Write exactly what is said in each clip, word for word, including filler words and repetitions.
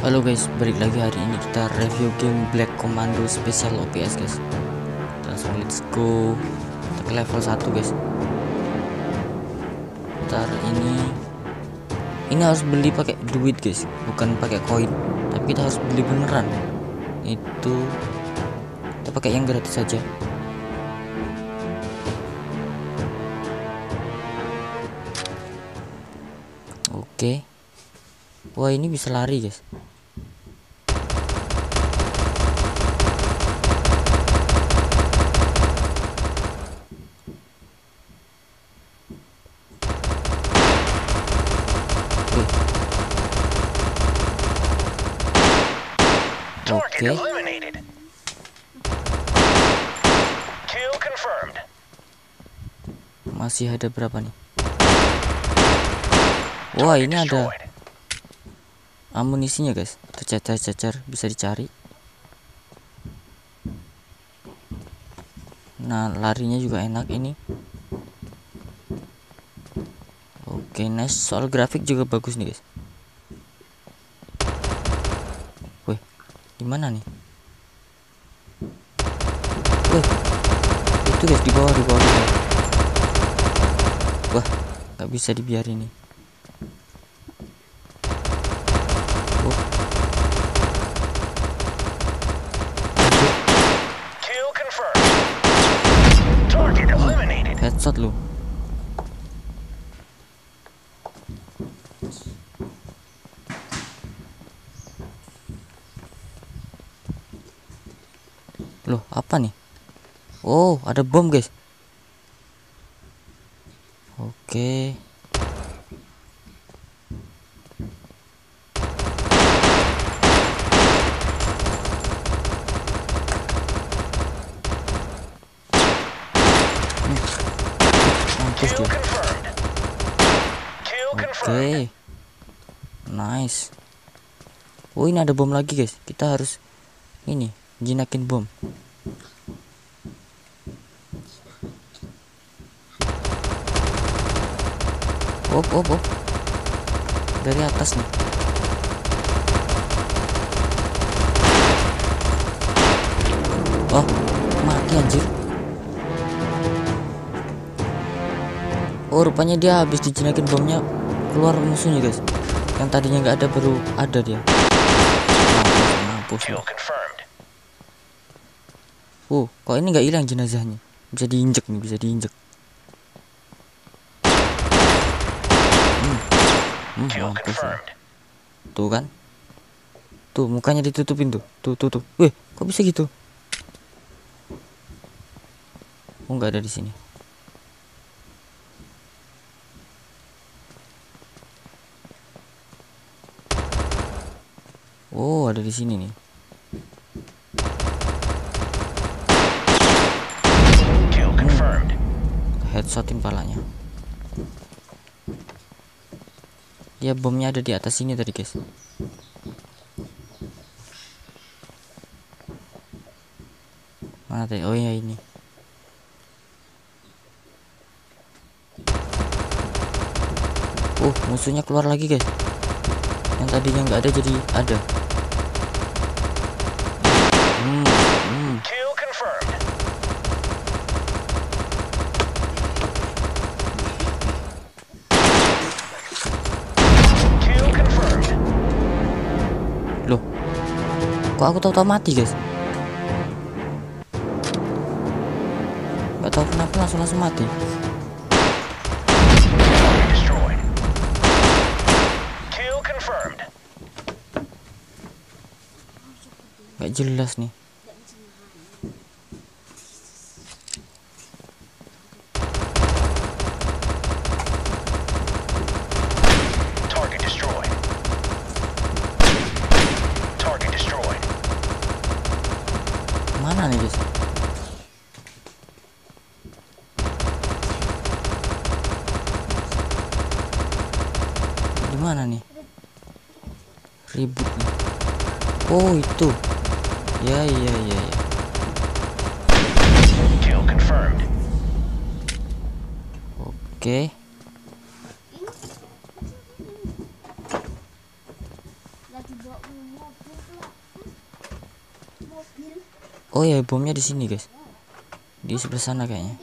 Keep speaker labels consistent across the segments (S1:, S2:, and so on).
S1: Halo guys, balik lagi. Hari ini kita review game Black Commando Special O P S guys. Langsung let's go. Kita ke level satu guys. Ntar ini Ini harus beli pakai duit guys, bukan pakai koin. Tapi kita harus beli beneran. Itu kita pakai yang gratis saja. Oke. Wah, ini bisa lari guys. Oke. Masih ada berapa nih? Wah, ini ada amunisinya guys. Tercacar-cacar, bisa dicari. Nah, larinya juga enak ini. Oke, nice. Soal grafik juga bagus nih guys. Wih, gimana nih? Wih, itu guys, di bawah, di bawah, di bawah. Wah, nggak bisa dibiarin nih. Oh. Headshot lu. Loh, apa nih? Oh, ada bom guys. Oke. Mampus dia. Oke. Nice. Oh, ini ada bom lagi guys. Kita harus ini jinakin bom. Op, op, op. Dari atas nih. Oh, mati anjir. Oh, rupanya dia habis dijinakin bomnya keluar musuhnya guys. Yang tadinya nggak ada baru ada dia. Mampus, mampus. Oh, kok ini nggak hilang jenazahnya? Bisa diinjek nih, bisa diinjek. Hmm, mampus ya. Tuh kan, tuh mukanya ditutupin tuh, tuh tuh tuh. Wih, kok bisa gitu? Oh, nggak ada di sini. Oh, ada di sini nih. Hmm. Headshotin palanya. Ya, bomnya ada di atas sini tadi guys. Mana tadi? Oh ya, ini. Oh, musuhnya keluar lagi guys. Yang tadinya nggak ada jadi ada. Hmm, hmm. Loh, kok aku tahu-tahu mati guys? Nggak tahu kenapa langsung langsung mati. Nggak jelas nih. Mana nih guys? Di mana nih? Ribut nih. Oh, itu. Ya, ya, ya, ya. Oke. Oh ya, bomnya di sini guys, di sebelah sana kayaknya.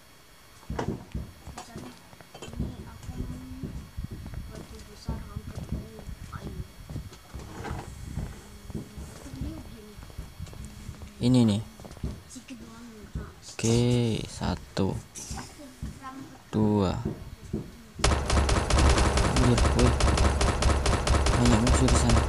S1: Ini nih. Oke, satu, dua. Anjir, woi. Banyak musuh di sana.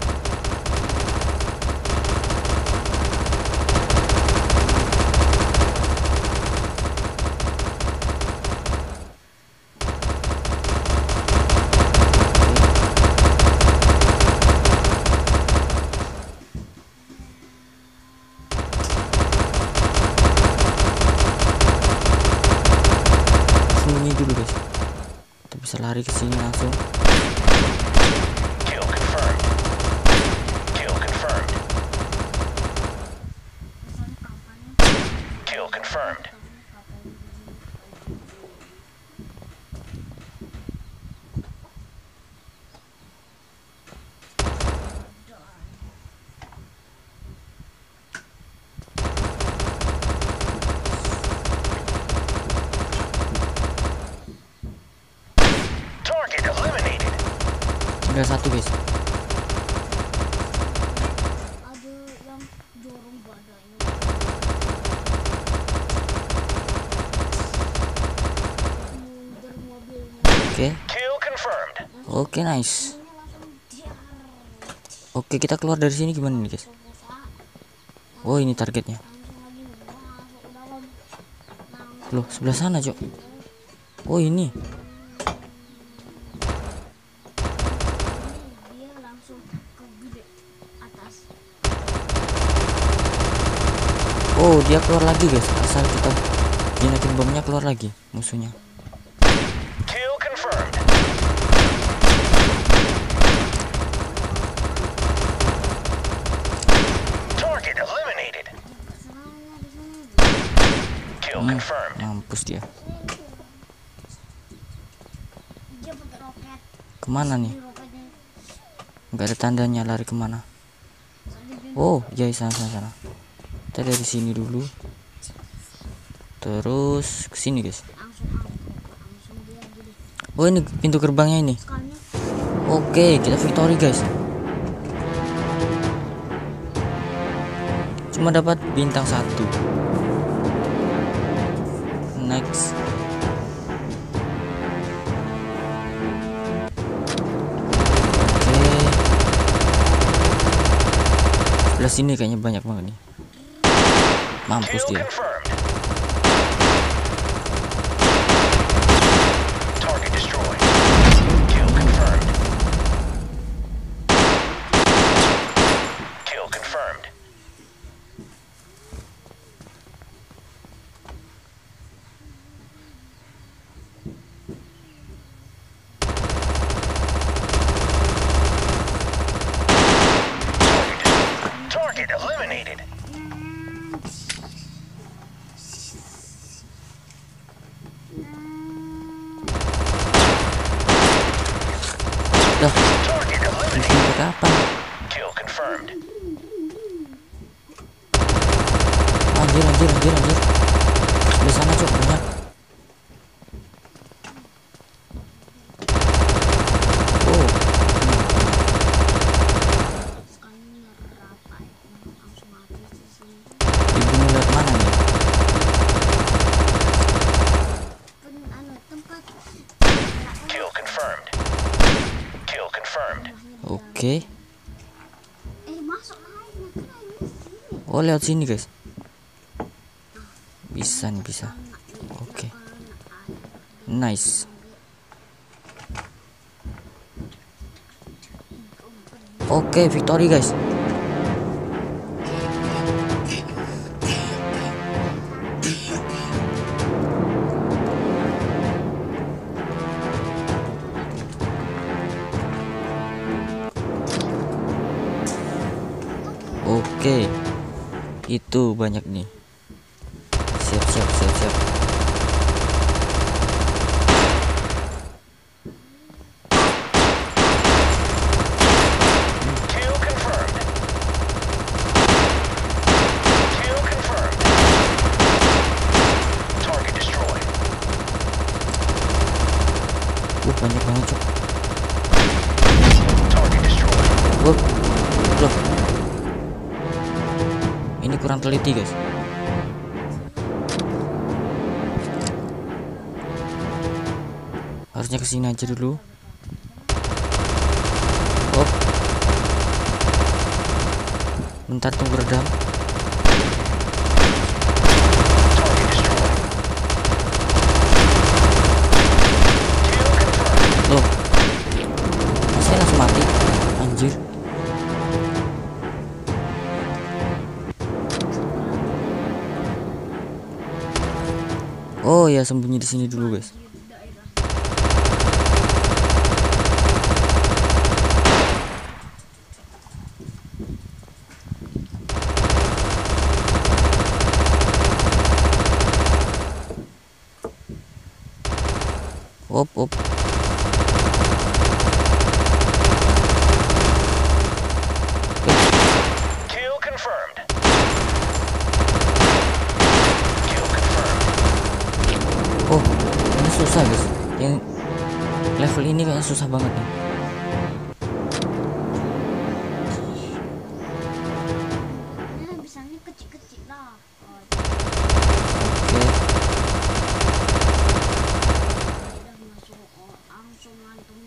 S1: Sembunyi dulu guys. Kita bisa lari ke sini langsung.
S2: Kill confirmed. Kill confirmed. Kill confirmed. Target eliminated.
S1: Tinggal satu guys.
S3: Ada yang dorong badannya. Mundur mobilnya.
S1: Oke.
S2: Kill confirmed.
S1: Oke, nice.
S3: Ini langsung diar.
S1: Oke, kita keluar dari sini gimana nih guys? Oh, ini targetnya.
S3: Langsung lagi masuk ke dalam. Langsung
S1: Loh, sebelah sana, Cok. Oh, ini.
S3: ini dia langsung ke gede atas.
S1: Oh, dia keluar lagi guys. Asal kita jenakin bomnya, keluar lagi musuhnya.
S2: Kill confirmed. Target eliminated.
S3: Serangnya di sini.
S2: Kill
S1: Hmm,
S2: confirmed.
S1: mampus dia.
S3: Dia pakai roket.
S1: Kemana nih?
S3: Di roketnya.
S1: Nggak ada tandanya lari kemana. Oh, ya sana sana sana. Kita dari sini dulu. Terus ke sini guys.
S3: Langsung langsung dia gede.
S1: Oh, ini pintu gerbangnya ini.
S3: Sekalinya
S1: Oke, kita victory guys. Cuma dapat bintang satu. Next. Oke. Sebelah sini kayaknya banyak banget nih. Mampus
S2: Kill
S1: dia.
S2: confirmed. Target destroyed. Kill confirmed. Kill confirmed. Target eliminated.
S1: Dah,
S2: Target eliminated.
S1: sampai kapan?
S2: Kill confirmed.
S1: Anjir, anjir, anjir, anjir. Di sana cok banyak. Oh,
S3: sekalinya berapa ya? Langsung habis di sini.
S1: dibunuh lewat mana nih?
S3: Kan anu tempat
S2: Kill confirmed. Kill confirmed.
S1: Oke.
S3: eh masuk aja kan ini sini.
S1: Oh, lewat sini guys. Bisa nih, bisa. Oke. Nice. Oke, victory guys. Oke. Itu banyak nih. Siap, siap, siap, siap.
S2: Kill confirmed.
S1: Oh, loh. Ini kurang teliti guys. Harusnya kesini aja dulu. Oh, bentar tunggu redam. Loh, saya langsung mati, anjir. Oh ya, sembunyi di sini dulu guys. Op op.
S2: Kill confirmed. Kill confirmed.
S1: Oh, ini susah guys. Yang level ini kayaknya susah banget nih.
S3: Ini bisanya kecil-kecil lah. Oh,
S1: Oke.
S3: udah masuk oh, langsung langsung.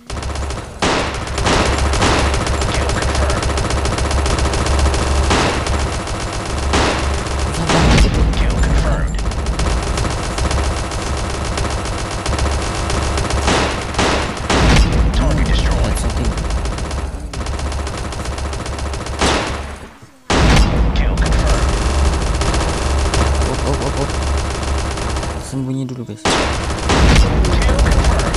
S2: Kill confirmed.
S1: Susah banget gitu.
S2: Kill confirmed. Target destroyed.
S1: Headshotting.
S2: Kill confirmed.
S1: Op op op op. Sembunyi dulu guys.
S2: Kill confirmed.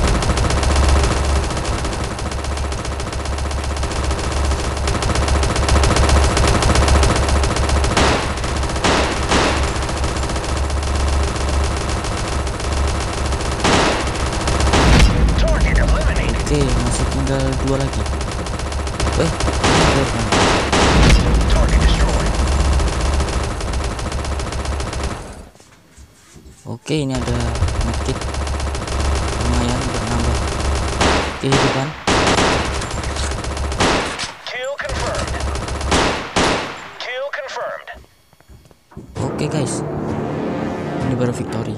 S2: Target eliminated.
S1: Oke, masih tinggal dua lagi. Eh, ini dua kan.
S2: Target destroyed.
S1: Oke, ini ada medkit. Lumayan bernambah kehidupan.
S2: Kill confirmed. Kill confirmed.
S1: Oke guys, ini baru victory.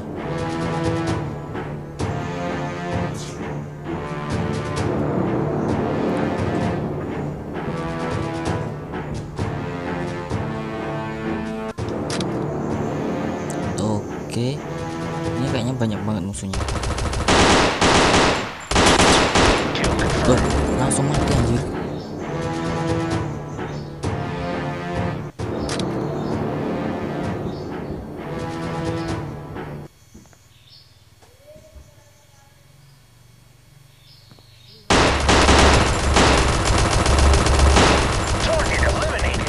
S1: Oke, ini kayaknya banyak banget musuhnya.
S2: Kill
S1: Loh,
S2: confirmed.
S1: langsung mati anjir.
S2: Target eliminated.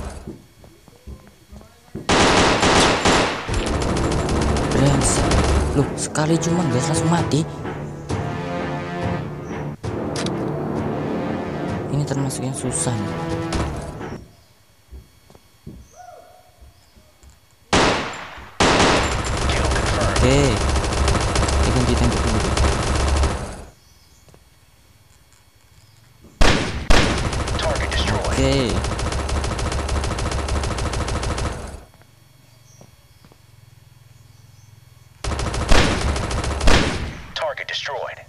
S1: Brengsek. Loh, sekali cuman guys langsung mati. Ini termasuk yang susah nih.
S2: Kill confirmed.
S1: Oke, kita ganti tembok dulu guys.
S2: Target destroyed.
S1: Oke,
S2: Target destroyed.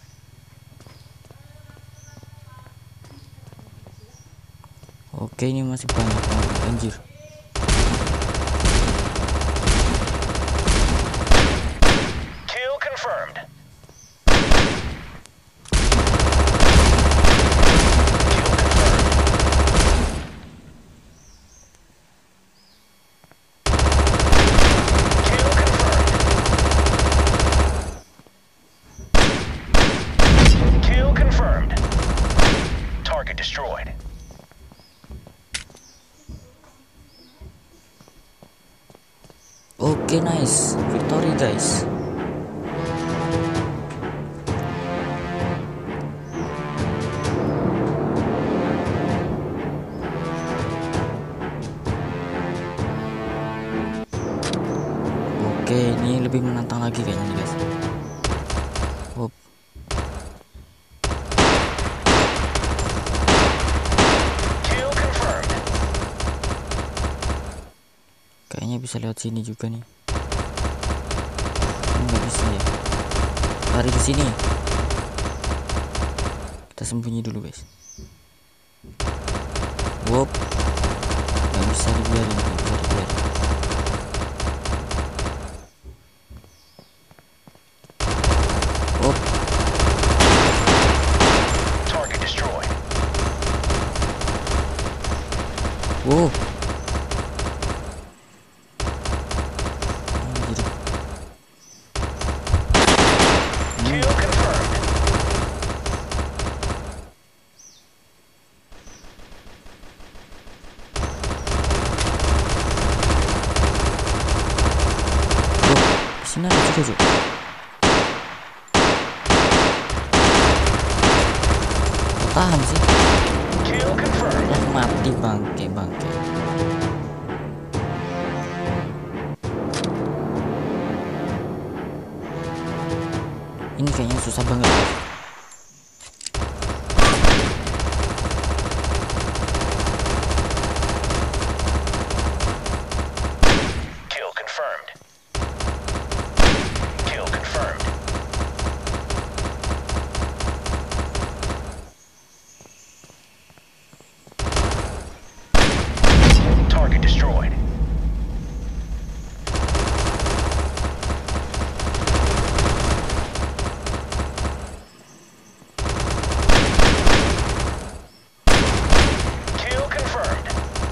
S1: oke ini masih banyak banget anjir.
S2: Kill confirmed. Kill confirmed. Kill confirmed. Kill confirmed. Target destroyed.
S1: Oke, nice victory guys. Oke, ini lebih menantang lagi kayaknya nih guys. Hop. Kayaknya bisa lewat sini juga nih. Nggak bisa ya. Lari ke sini. Kita sembunyi dulu guys. Wop. Nggak bisa dibiarin, nggak bisa dibiarin. Wop.
S2: Target destroyed.
S1: Wow.
S2: Kill confirmed.
S1: Di sini ada juga Cuk. Kok tahan sih?
S2: Kill confirmed.
S1: Oh, mati bangke bangke. Ini kayaknya susah banget.
S2: Kill confirmed. Kill confirmed. Target destroyed. Kill confirmed.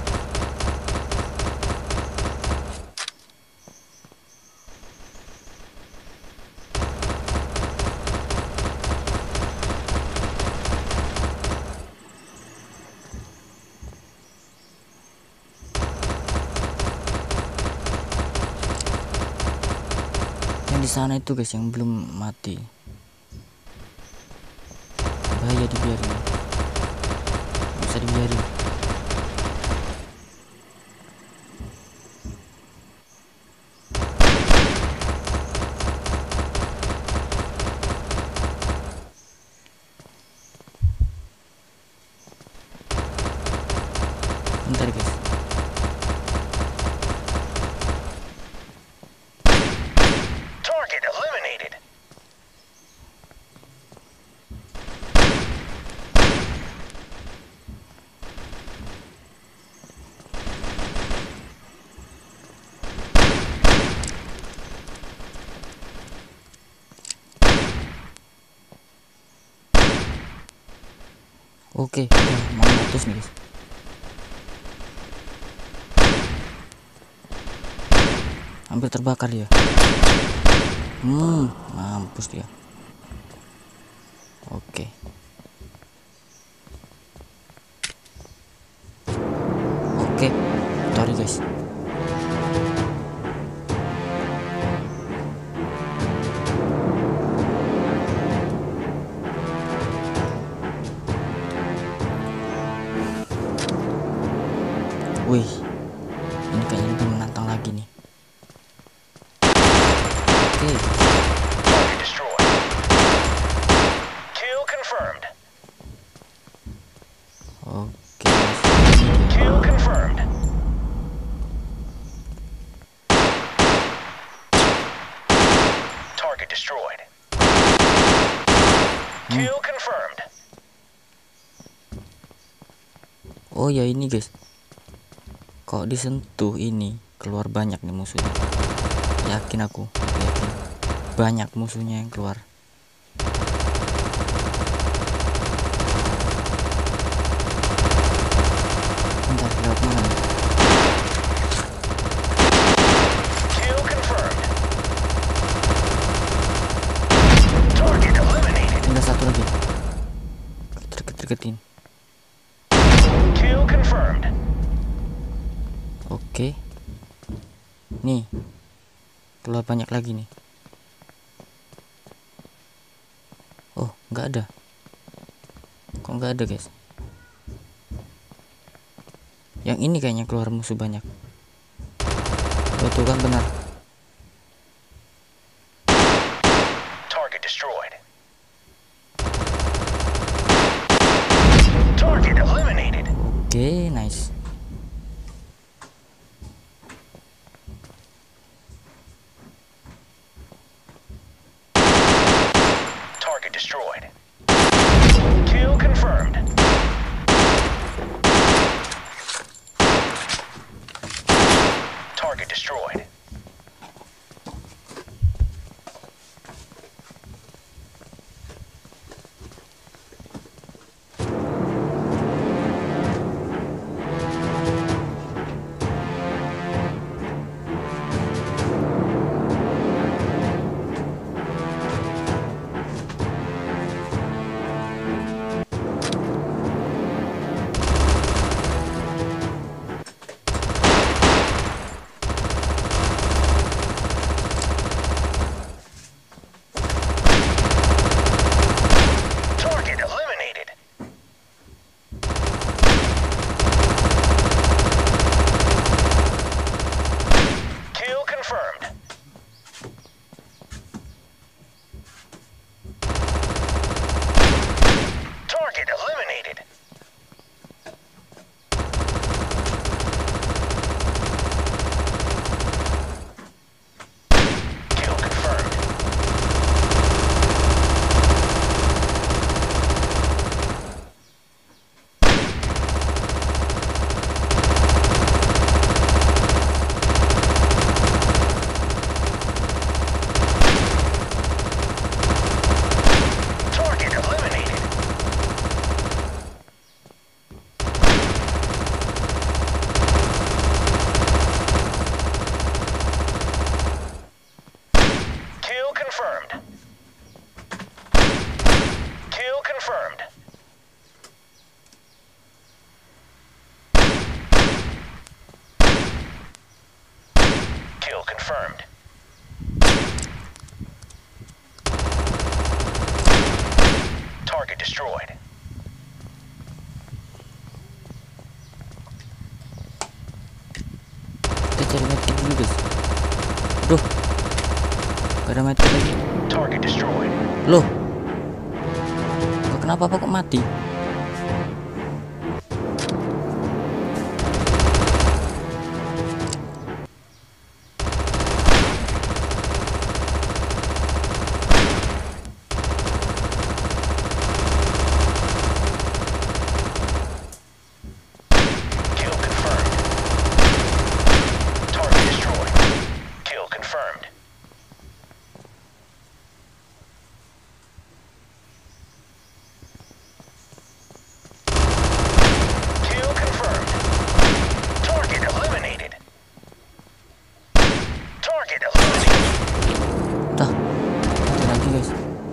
S1: Yang di sana itu guys yang belum mati. Bahaya dibiarin. Nggak bisa dibiarin. Bentar guys.
S2: Target eliminated.
S1: Oke, udah mau meletus nih guys. Hampir terbakar dia. Hmm, mampus dia. Oke. Oke, sorry guys. Wih, ini kayaknya lebih menantang lagi nih. Oke,
S2: Target destroyed. Kill confirmed.
S1: oke.
S2: Kill confirmed. Target destroyed. Kill confirmed.
S1: Oh ya ini guys, kok disentuh ini keluar banyak nih musuhnya. Yakin aku, aku yakin banyak musuhnya yang keluar. Bentar, lewat mana nih?
S2: Kill confirmed. Target eliminated.
S1: Tinggal satu lagi. Deket-deketin.
S2: Kill confirmed.
S1: Oke. Nih. Keluar banyak lagi nih. Oh, nggak ada. Kok nggak ada, guys? Yang ini kayaknya keluar musuh banyak. Oh, tuh kan benar.
S2: Target destroyed. Target eliminated.
S1: Oke, nice.
S2: destroyed. Target eliminated. Kill confirmed. Target eliminated. Kill confirmed. Target eliminated. Kill confirmed. Kill confirmed. Kill confirmed. Target destroyed.
S1: Kita cari medkit dulu guys. Aduh, gak ada medkit lagi.
S2: Target destroyed.
S1: Loh, kok kenapa apa kok mati?
S2: Kill confirmed. Target destroyed. Kill confirmed. Kill confirmed. Target eliminated. Target eliminated.
S1: Dah, mati lagi guys.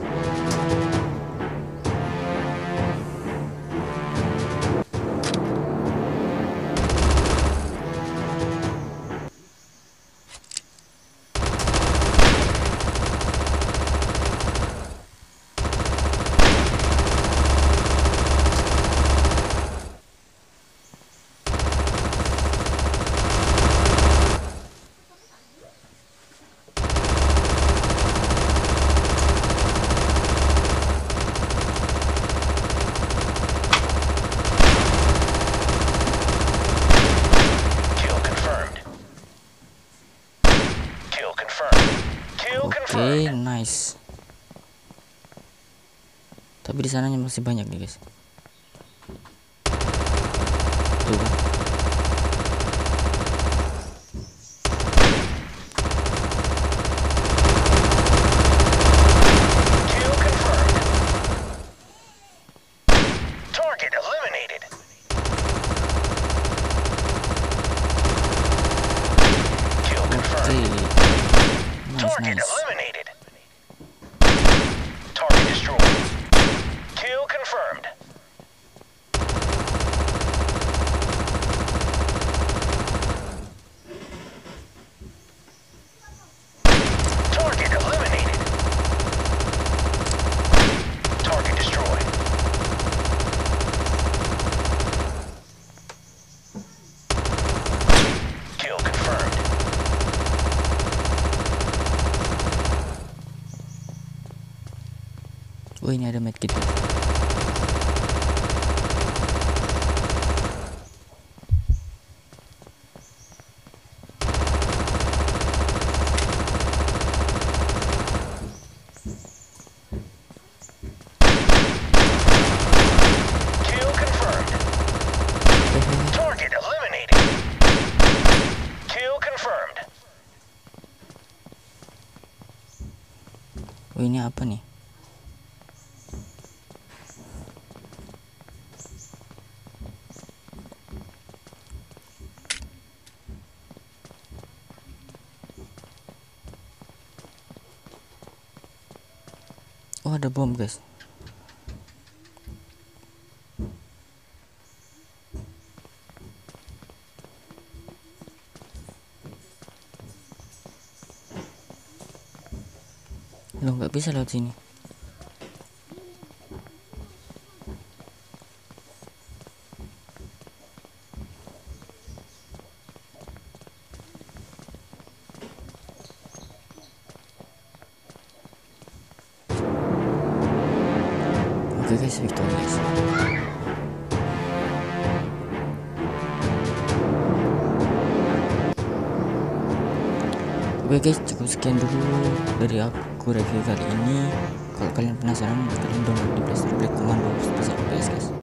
S2: Kill confirmed. Kill confirmed. Kill
S1: Oke,
S2: confirmed.
S1: nice. Tapi di sananya masih banyak nih guys. Tuh kan.
S2: Kill confirmed. Target eliminated. Kill confirmed.
S1: Oke. Nice,
S2: Target
S1: nice.
S2: eliminated. Target destroyed. Kill confirmed. Target eliminated. Target destroyed. Kill confirmed.
S1: Oh, ini ada medkit.
S2: Kill confirmed. Target eliminated. Kill confirmed.
S1: Oh ini apa nih? Oh ada bom guys. Lo nggak bisa lewat sini. Oke guys, victory guys. Oke guys, cukup sekian dulu dari aku review kali ini. Kalau kalian penasaran, kalian download di Play Store, klik komando, bisa guys.